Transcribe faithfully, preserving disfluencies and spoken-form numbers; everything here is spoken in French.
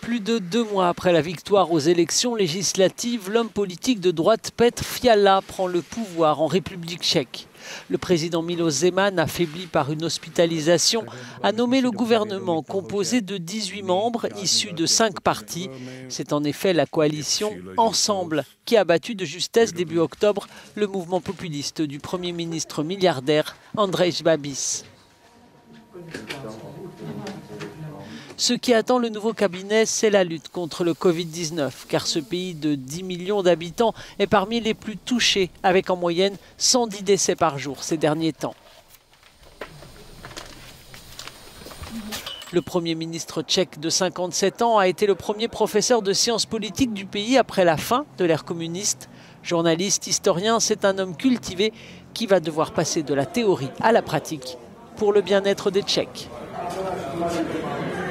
Plus de deux mois après la victoire aux élections législatives, l'homme politique de droite Petr Fiala prend le pouvoir en République tchèque. Le président Miloš Zeman, affaibli par une hospitalisation, a nommé le gouvernement composé de dix-huit membres issus de cinq partis. C'est en effet la coalition Ensemble qui a battu de justesse début octobre le mouvement populiste du Premier ministre milliardaire Andrej Babiš. Ce qui attend le nouveau cabinet, c'est la lutte contre le Covid dix-neuf, car ce pays de dix millions d'habitants est parmi les plus touchés, avec en moyenne cent dix décès par jour ces derniers temps. Le Premier ministre tchèque de cinquante-sept ans a été le premier professeur de sciences politiques du pays après la fin de l'ère communiste. Journaliste, historien, c'est un homme cultivé qui va devoir passer de la théorie à la pratique pour le bien-être des Tchèques.